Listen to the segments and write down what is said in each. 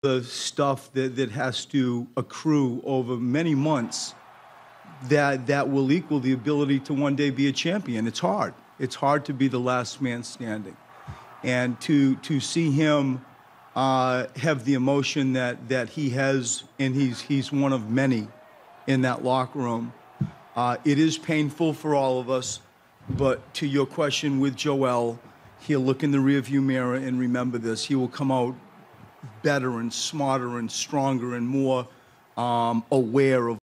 the stuff that has to accrue over many months that will equal the ability to one day be a champion. It's hard. It's hard to be the last man standing. And to see him have the emotion that he has, and he's one of many in that locker room, it is painful for all of us. But to your question with Joel, he'll look in the rearview mirror and remember this. He will come out better and smarter and stronger and more aware of.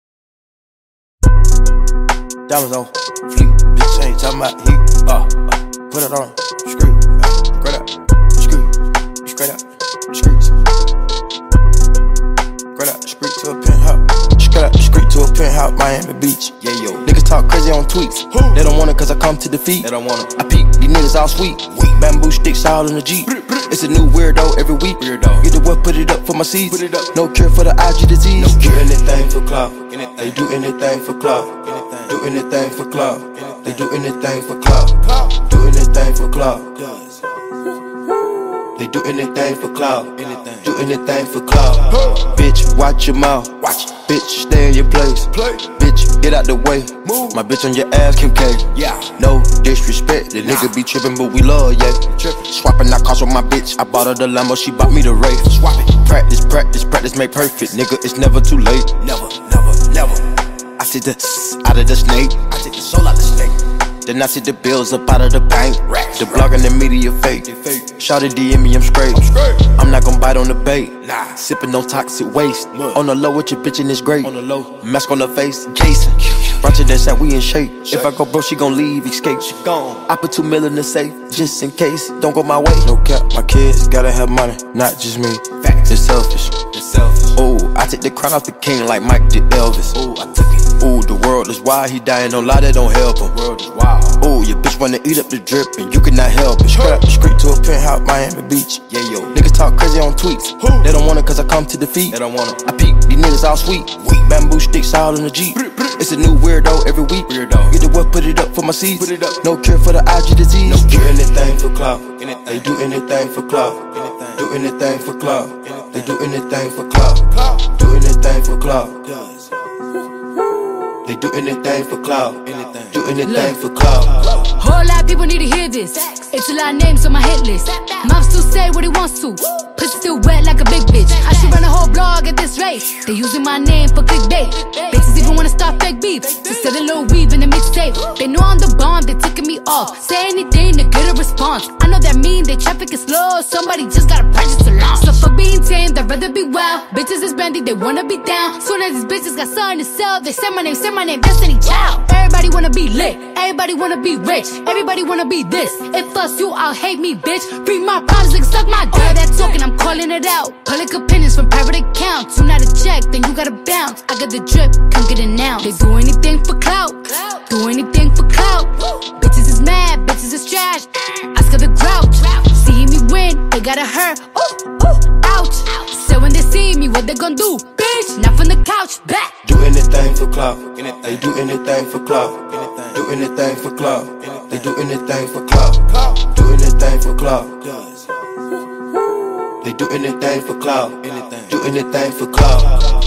Diamonds on fleek, bitch ain't talking about heat. Put it on, screw, straight up, screw, straight up, screws. Straight up, street to a penthouse. Straight up, street to a penthouse, Miami Beach. Yeah, yo. Niggas talk crazy on tweets. They don't want it cause I come to defeat. They don't want it. I peep, these niggas all sweet. Bamboo sticks all in the Jeep. It's a new weirdo every week. Get the what, put it up for my seeds. No cure for the IG disease. No cure. Do anything for clout. They do anything for clout. Do anything for clout. They do anything for clout. Do anything for clout. They do anything for clout. Do anything for clout. Bitch, watch your mouth. Bitch, stay in your place. Bitch, get out the way. My bitch on your ass, Kim K. No disrespect, the nigga be trippin', but we love, yeah. Swapping out cars with my bitch. I bought her the Lambo, she bought me the Wraith. Practice, practice, practice, make perfect. Nigga, it's never too late. Never, never, never. I see the out of the snake. I take the soul out the snake. Then I see the bills up out of the bank. The blog and the media fake. Shawty DM me, I'm straight. I'm not gon' bite on the bait. Sippin' no toxic waste. On the low with your bitch and it's great. Mask on the face, Jason. Brunch that said we in shape. If I go broke, she gon' leave, escape. She gone. I put 2 mil in the safe, just in case. Don't go my way. No cap, my kids gotta have money, not just me. It's selfish. Ooh, I take the crown off the king like Mike did Elvis. Ooh, I took it. Ooh, the world is wild, he dying, don't lie, that don't help him. World is wild. Ooh, your bitch wanna eat up the drip and you cannot help it. Straight up the street to a penthouse, Miami Beach. Yeah, yo. Niggas talk crazy on tweets. They don't want it cause I come to defeat. They don't want it. I peep, these niggas all sweet. Bamboo sticks all in the Jeep. It's a new weirdo every week. Get the what, put it up for my seeds. No cure for the IG disease. No cure. Do anything for clout. They do anything for clout. Do anything for clout. They do anything for clout. Do anything for clout. They do anything for clout. Do anything for clout. Whole lot of people need to hear this. It's a lot of names on my hit list. Mom still say what he wants to. Pussy still wet like a big bitch. I should run a whole blog at this rate. They using my name for clickbait. Bitches even wanna start fake beef. Instead of little weave in the mixtape. They know I'm the bomb, they ticking me off. Say anything to get a response. I know that mean they traffic is slow. Somebody just gotta purchase to launch. So for being tame, they'd rather be wild. Bitches is bendy, they wanna be down. Soon as these bitches got something to sell, they say my name, Destiny Child. Everybody wanna be lit, everybody wanna be rich, everybody wanna be this. If us you all hate me, bitch. Read my problems, like suck my dick. That talking, I'm calling it out. Public opinions from private accounts. You not a check, then you gotta bounce. I got the drip, come get it now. They do anything for clout, do anything for clout. Bitches is mad, bitches is trash. Ask her the grouch. See me win, they gotta hurt. Ooh, ooh, ouch. So when they see me, what they gon' do? Bitch, not from the couch, back. Do anything for clout. They do anything for clout. Do anything for clout. They do anything for clout. Do anything for clout. They do anything for clout. Do anything for clout.